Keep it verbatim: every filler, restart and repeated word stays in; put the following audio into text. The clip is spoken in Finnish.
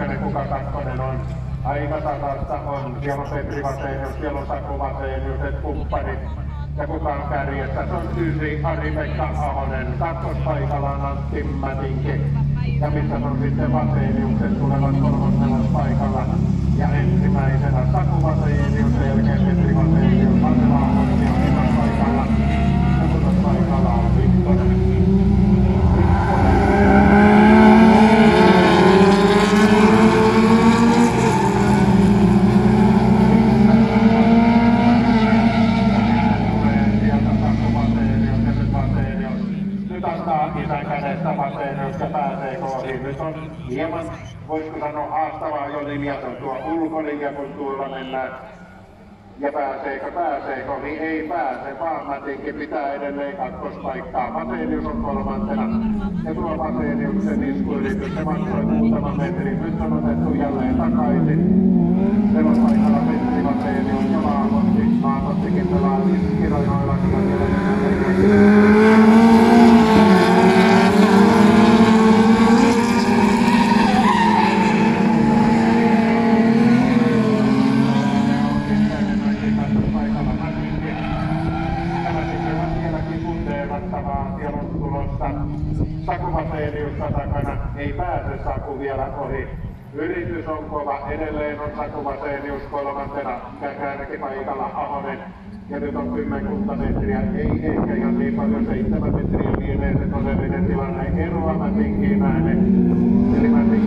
ykkönen, kuka kakkonen on. Aika tasasta on, siellä on Petri Vasenius, siellä on Saku Vasenius, kumppanit. Ja kuka on kärjessä, se on ysi Ari-Pekka Ahonen, kakkospaikalla on Antti Mätinki. Ja missä on sitten Vaseniukset tulevat kolmosnelospaikalla. Ja ensimmäisenä Saku Vasenius, sen jälkeen Petri Vasenius, Antela Ahonen ja ekaspaikalla. Ja kolmospaikalla on Viktonen. Isän kädestä Vasenius ja pääsee kohdin. Nyt on hieman, voisiko sanoa, haastavaa jo linjaton tuo ulkolinja, kun tuolla mennään. Ja pääseekö, pääseekö, niin ei pääse, vaan Mätinki pitää edelleen kakkospaikkaa. Vasenius on kolmantena. Ja tuo Vaseniuksen iskuyritys, se maksoi muutaman metrin. Nyt on otettu jälleen takaisin. Nelospaikalla Petri Vasenius ja Maakotti. Maakottikin pelaa Kirojoilla. Saku Vaseniusta takana, ei pääse Saku vielä ohi. Yritys on kova, edelleen on Saku Vasenius kolmantena, kärkipaikalla Ahonen. Ja nyt on kymmenkunta metriä, ei ehkä ihan niin paljon, seitsemän metriä lienee se todellinen tilanne. Eroa Mätinkiin nähden. Eli Mätinki